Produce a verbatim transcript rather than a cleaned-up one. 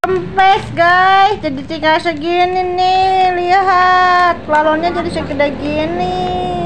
kempes guys, jadi tinggal segini nih. Lihat, balonnya jadi segede gini.